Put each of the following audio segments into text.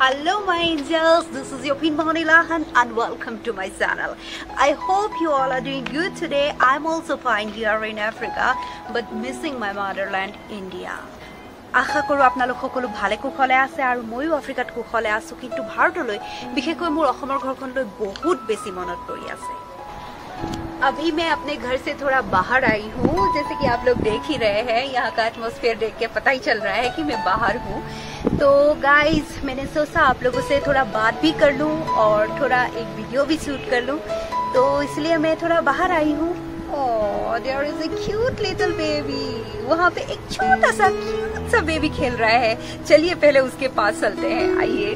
Hello my angels, this is your Pin Manilahan and welcome to my channel. I hope you all are doing good today. I'm also fine here in Africa but missing my motherland India. আশা কৰো আপোনালোক সকলো ভালে কুশলে আছে আৰু ময়ো আফ্ৰিকাত কুশলে আছো কিন্তু ভাৰতলৈ বিশেষকৈ মোৰ অসমৰ ঘৰখনলৈ বহুত বেছি মনত পৰি আছে। अभी मैं अपने घर से थोड़ा बाहर आई हूँ, जैसे कि आप लोग देख ही रहे हैं, यहाँ का एटमॉस्फेयर देख के पता ही चल रहा है कि मैं बाहर हूँ। तो गाइज मैंने सोचा आप लोगों से थोड़ा बात भी कर लूँ और थोड़ा एक वीडियो भी शूट कर लूँ, तो इसलिए मैं थोड़ा बाहर आई हूँ। Oh, there is a cute little baby. वहाँ पे एक छोटा सा क्यूट सा बेबी खेल रहा है। चलिए पहले उसके पास चलते हैं, आइए।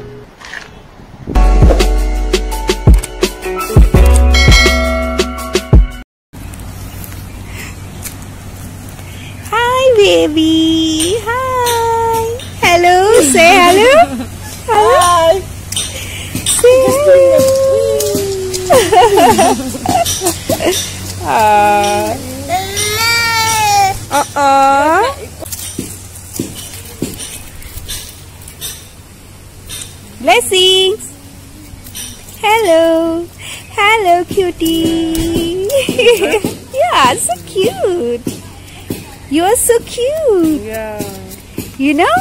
Baby, hi. Hello, say hello. Hi. Say Blessings. Hello. Hello, cutie. Yeah, so cute. You are so cute. Yeah. You know?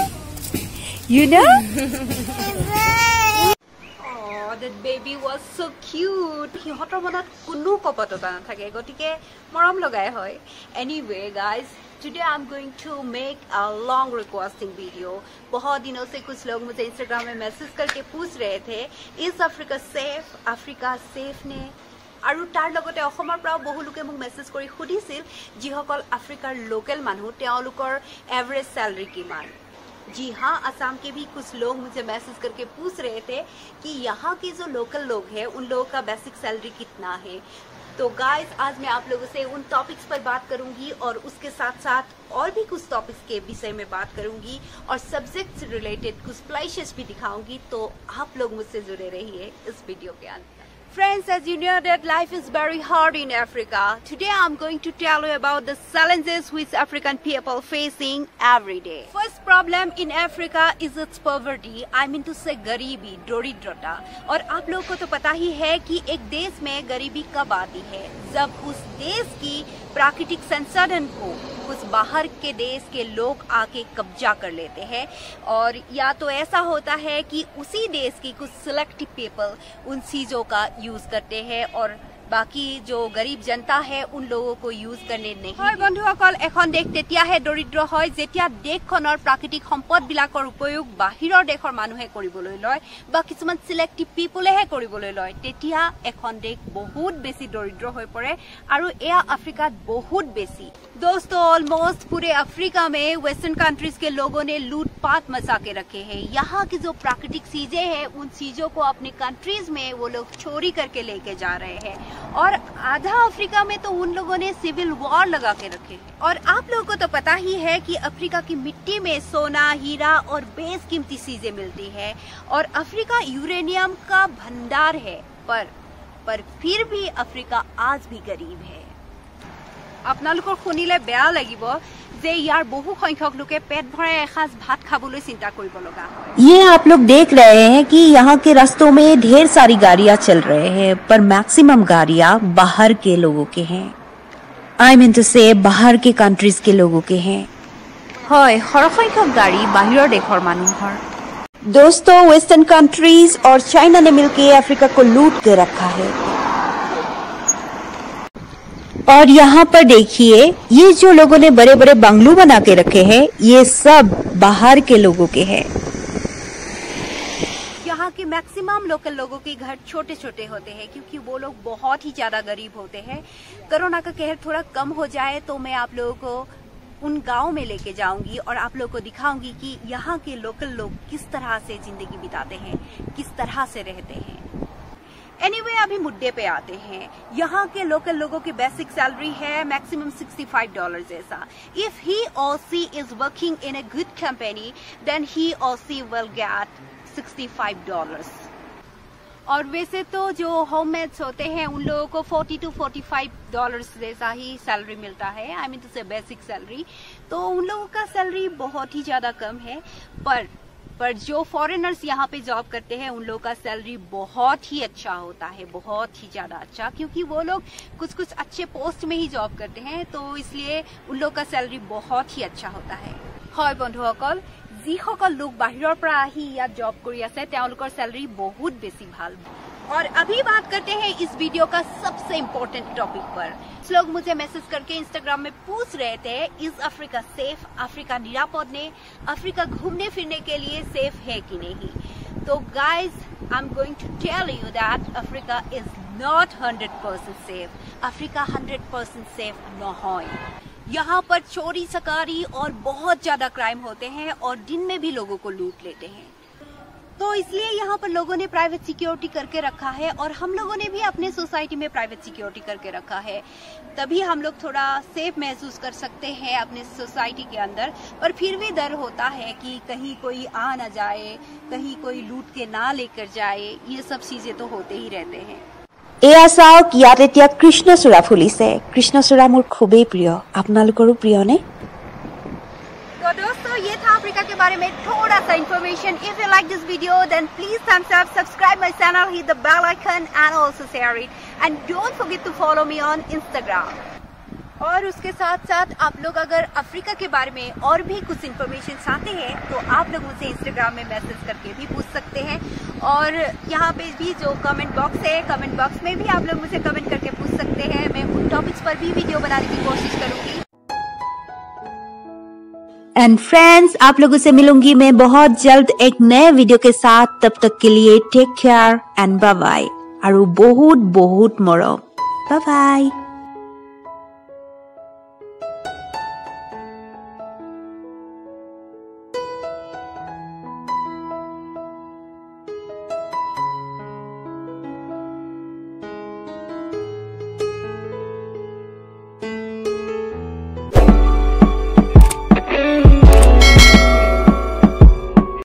Oh, that baby was so cute. সিহঁতৰ মনত কোনো কপটতা নাথাকে, গতিকে মৰম লগাই হয়। Anyway, guys, today I'm going to make a long requesting video. बहुत दिनों से कुछ लोग मुझे Instagram में मैसेज करके पूछ रहे थे, is Africa safe? Africa safe ने? আৰু তাৰ লগতে অসমৰ পৰা বহু লোকে মোক মেছেজ কৰি খুদিছিল যিসকল আফ্ৰিকাৰ লোকেল মানুহ তেওঁলোকৰ एवरेज सैलरी किमान। जी हाँ, असम के भी कुछ लोग मुझे मैसेज करके पूछ रहे थे कि यहाँ के जो लोकल लोग हैं उन लोगों का बेसिक सैलरी कितना है। तो गाइस आज मैं आप लोगों से उन टॉपिक्स पर बात करूंगी और उसके साथ साथ और भी कुछ टॉपिक्स के विषय में बात करूंगी और सब्जेक्ट से रिलेटेड कुछ प्लेसेस भी दिखाऊंगी, तो आप लोग मुझसे जुड़े रहिए इस वीडियो के अंदर। Friends, as you know that life is very hard in Africa. Today I'm going to tell you about the challenges which African people facing every day. First problem in Africa is its poverty. I mean to say गरीबी, दरिद्रता। और आप लोगों को तो पता ही है कि एक देश में गरीबी कब आती है, जब उस देश की प्राकृतिक संसाधन को कुछ बाहर के देश के लोग आके कब्जा कर लेते हैं, और या तो ऐसा होता है कि उसी देश की कुछ सिलेक्टिव पीपल उन चीजों का यूज करते हैं और बाकी जो गरीब जनता है उन लोगों को यूज करने नहीं। হয় বন্ধুসকল, এখন দেশ তেতিয়াহে দৰিদ্ৰ হয় যেতিয়া দেশখনৰ প্ৰাকৃতিক সম্পদবিলাকৰ উপয়োগ বাহিৰৰ দেশৰ মানুহে কৰিবলৈ লয় বা কিছুমান সিলেক্টিভ পিপলেহে কৰিবলৈ লয়, তেতিয়া এখন দেশ বহুত বেছি দৰিদ্ৰ হৈ পৰে আৰু এয়া আফ্ৰিকাত বহুত বেছি। दोस्तों, ऑलमोस्ट पूरे अफ्रीका में वेस्टर्न कंट्रीज के लोगों ने लूटपाट मचा के रखे हैं। यहाँ की जो प्राकृतिक चीजें हैं उन चीजों को अपनी कंट्रीज में वो लोग चोरी करके लेके जा रहे हैं, और आधा अफ्रीका में तो उन लोगों ने सिविल वॉर लगा के रखे हैं। और आप लोगों को तो पता ही है कि अफ्रीका की मिट्टी में सोना, हीरा और बेशकीमती चीजें मिलती है, और अफ्रीका यूरेनियम का भंडार है, पर फिर भी अफ्रीका आज भी गरीब है। আপোনালোকৰ শুনিলে বেয়া লাগিব যে ইয়াৰ বহু সংখ্যক লোকে পেট ভৰাই এসাঁজ ভাত খাবলৈ চিন্তা কৰিব লগা হয়। ये आप लोग देख रहे हैं कि यहाँ के रास्तों में ढेर सारी गाड़ियाँ चल रहे हैं, पर मैक्सिमम गाड़ियाँ बाहर के लोगों के हैं। आई मीन टू से बाहर के कंट्रीज के लोगों के हैं। হয়, সৰহসংখ্যক গাড়ী বাহিৰৰ দেশৰ মানুহৰ। दोस्तों, वेस्टर्न कंट्रीज और चाइना ने मिलकर अफ्रीका को लूट के रखा है, और यहाँ पर देखिए ये जो लोगों ने बड़े बड़े बंगलो बना के रखे हैं ये सब बाहर के लोगों के हैं। यहाँ के मैक्सिमम लोकल लोगों के घर छोटे छोटे होते हैं क्योंकि वो लोग बहुत ही ज्यादा गरीब होते हैं। कोरोना का कहर थोड़ा कम हो जाए तो मैं आप लोगों को उन गाँव में लेके जाऊंगी और आप लोगों को दिखाऊंगी कि यहाँ के लोकल लोग किस तरह से जिंदगी बिताते हैं, किस तरह से रहते हैं। Anyway, अभी मुद्दे पे आते हैं। यहाँ के लोकल लोगों की बेसिक सैलरी है मैक्सिमम $65 जैसा। If he or she is working in a good company, then he or she will get $65. और वैसे तो जो होममेड्स होते हैं उन लोगों को $40 to $45 जैसा ही सैलरी मिलता है। I mean to say basic salary. तो उन लोगों का सैलरी बहुत ही ज्यादा कम है, पर पर जो फॉरेनर्स यहाँ पे जॉब करते हैं उन लोगों का सैलरी बहुत ही अच्छा होता है, बहुत ही ज्यादा अच्छा, क्योंकि वो लोग कुछ अच्छे पोस्ट में ही जॉब करते हैं, तो इसलिए उन लोगों का सैलरी बहुत ही अच्छा होता है। হয় বন্ধুসকল, যিসকল লোক বাহিৰৰ পৰা আহি ইয়াত জব কৰি আছে তেওঁলোকৰ सैलरी बहुत बेसी ভাল। और अभी बात करते हैं इस वीडियो का सबसे इम्पोर्टेंट टॉपिक पर। लोग मुझे मैसेज करके इंस्टाग्राम में पूछ रहे थे, इज अफ्रीका सेफ, अफ्रीका निरापद ने, अफ्रीका घूमने फिरने के लिए सेफ है कि नहीं। तो guys, I am going to tell you that Africa is not 100% safe. Africa 100% safe নহয়। यहाँ पर चोरी चकारी और बहुत ज्यादा क्राइम होते हैं और दिन में भी लोगों को लूट लेते हैं, तो इसलिए यहाँ पर लोगों ने प्राइवेट सिक्योरिटी करके रखा है और हम लोगों ने भी अपने सोसाइटी में प्राइवेट सिक्योरिटी करके रखा है, तभी हम लोग थोड़ा सेफ महसूस कर सकते हैं अपने सोसाइटी के अंदर। पर फिर भी डर होता है कि कहीं कोई आ ना जाए, कहीं कोई लूट के ना लेकर जाए, ये सब चीजें तो होते ही रहते हैं। এয়া চাওক, ইয়াত এতিয়া কৃষ্ণচূড়া ফুলিছে। কৃষ্ণচূড়া মোৰ খুবেই প্ৰিয়, আপোনালোকৰো প্ৰিয় নে? तो दोस्तों, ये था अफ्रीका के बारे में थोड़ा सा information. If you like this video then please thumbs up, subscribe my channel, hit the bell icon and also share it, and don't forget to follow me on Instagram. और उसके साथ साथ आप लोग अगर अफ्रीका के बारे में और भी कुछ इन्फॉर्मेशन चाहते हैं तो आप लोग मुझे इंस्टाग्राम में मैसेज करके भी पूछ सकते हैं, और यहाँ पे भी जो कमेंट बॉक्स है, कमेंट बॉक्स में भी आप लोग मुझे कमेंट करके पूछ सकते हैं। मैं उन टॉपिक्स पर भी वीडियो बनाने की कोशिश करूंगी। एंड फ्रेंड्स, आप लोगों से मिलूंगी मैं बहुत जल्द एक नए वीडियो के साथ। तब तक के लिए take care and bye bye, और बहुत बहुत मरम। Bye bye.